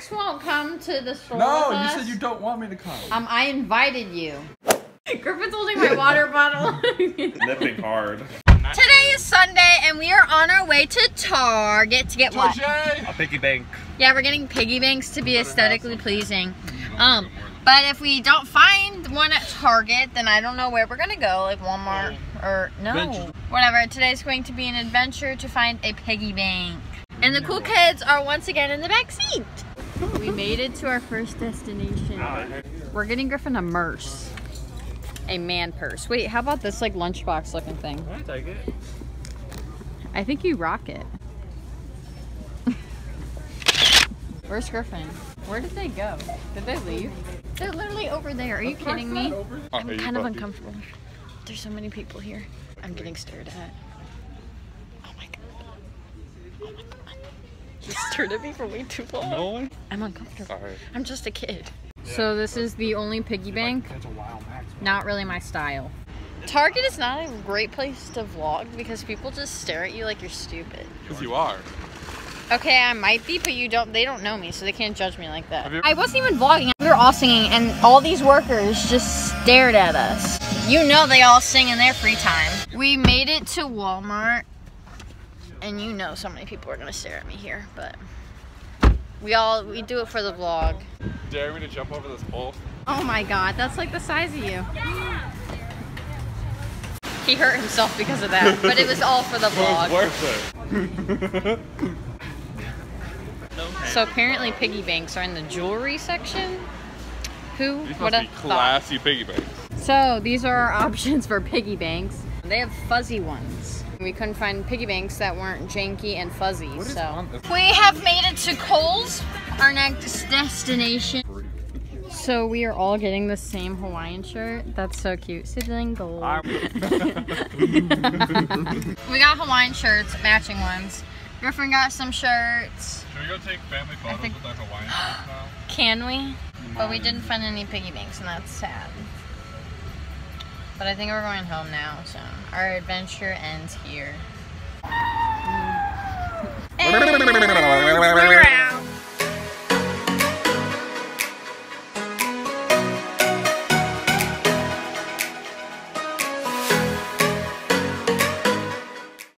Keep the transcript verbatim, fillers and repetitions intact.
Max won't come to the store No, with you us. said you don't want me to come. Um, I invited you. Griffin's holding my water bottle. Nipping hard. Today is Sunday, and we are on our way to Target to get what? A piggy bank. Yeah, we're getting piggy banks to be aesthetically pleasing. Um, but if we don't find one at Target, then I don't know where we're gonna go, like Walmart or no, Adventure. whatever. Today's going to be an adventure to find a piggy bank. And the cool kids are once again in the back seat. We made it to our first destination. We're getting Griffin a purse. A man purse. Wait, how about this like lunchbox looking thing? I take it. I think you rock it. Where's Griffin? Where did they go? Did they leave? They're literally over there. Are you kidding me? I'm kind of uncomfortable. There's so many people here. I'm getting stared at. Oh my god. Oh my god. He stared at me for way too long. No. I'm uncomfortable. Alright. I'm just a kid. So this is the only piggy bank. Not really my style. Target is not a great place to vlog because people just stare at you like you're stupid. Because you are. Okay, I might be, but you don't. They don't know me, so they can't judge me like that. Have you- I wasn't even vlogging. We were all singing, and all these workers just stared at us. You know they all sing in their free time. We made it to Walmart, and you know so many people are gonna stare at me here, but we all we do it for the vlog. Dare me to jump over this pole? Oh my god, that's like the size of you. He hurt himself because of that, but it was all for the It was vlog. worth it. So apparently piggy banks are in the jewelry section. Who These would must be have thought? classy piggy banks. So these are our options for piggy banks. They have fuzzy ones. We couldn't find piggy banks that weren't janky and fuzzy, What is so. on this? We have made it to Kohl's, our next destination. So we are all getting the same Hawaiian shirt. That's so cute. Sibling gold. We got Hawaiian shirts, matching ones. Griffin got some shirts. Should we go take family photos think- with our Hawaiian shirts now? Can we? But we didn't find any piggy banks, and that's sad. But I think we're going home now, so our adventure ends here. And